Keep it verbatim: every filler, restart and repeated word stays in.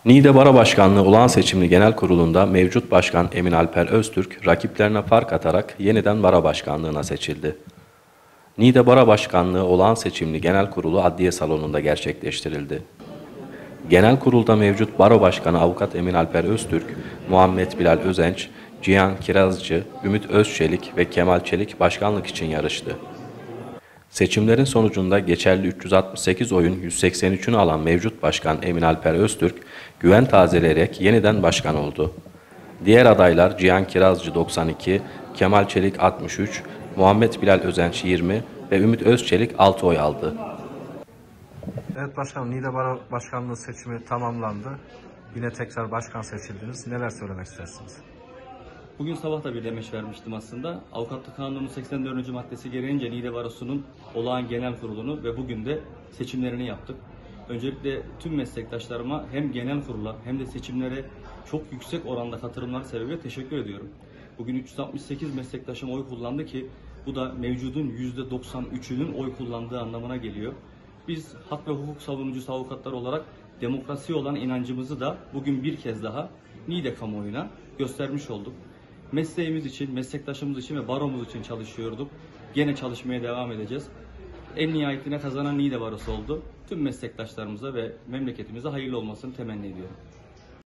Niğde Baro Başkanlığı Olağan Seçimli Genel Kurulu'nda mevcut başkan Emin Alper Öztürk, rakiplerine fark atarak yeniden Baro Başkanlığı'na seçildi. Niğde Baro Başkanlığı Olağan Seçimli Genel Kurulu Adliye Salonu'nda gerçekleştirildi. Genel kurulda mevcut Baro Başkanı Avukat Emin Alper Öztürk, Muhammed Bilal Özenç, Cihan Kirazcı, Ümit Özçelik ve Kemal Çelik başkanlık için yarıştı. Seçimlerin sonucunda geçerli üç yüz altmış sekiz oyun yüz seksen üçünü alan mevcut başkan Emin Alper Öztürk, güven tazeleyerek yeniden başkan oldu. Diğer adaylar Cihan Kirazcı doksan iki, Kemal Çelik altmış üç, Muhammed Bilal Özenç yirmi ve Ümit Özçelik altı oy aldı. Evet başkanım, Niğde Baro Başkanlığı seçimi tamamlandı. Yine tekrar başkan seçildiniz. Neler söylemek istersiniz? Bugün sabah da bir demeç vermiştim aslında. Avukatlık Kanunu'nun seksen dördüncü maddesi gereğince Niğde Barosu'nun olağan genel kurulunu ve bugün de seçimlerini yaptık. Öncelikle tüm meslektaşlarıma hem genel kurula hem de seçimlere çok yüksek oranda katılımları sebebiyle teşekkür ediyorum. Bugün üç yüz altmış sekiz meslektaşım oy kullandı ki bu da mevcudun yüzde doksan üçünün oy kullandığı anlamına geliyor. Biz hak ve hukuk savunucusu avukatlar olarak demokrasiye olan inancımızı da bugün bir kez daha Niğde kamuoyuna göstermiş olduk. Mesleğimiz için, meslektaşımız için ve baromuz için çalışıyorduk. Gene çalışmaya devam edeceğiz. En nihayetine kazanan Niğde Barosu oldu. Tüm meslektaşlarımıza ve memleketimize hayırlı olmasını temenni ediyorum.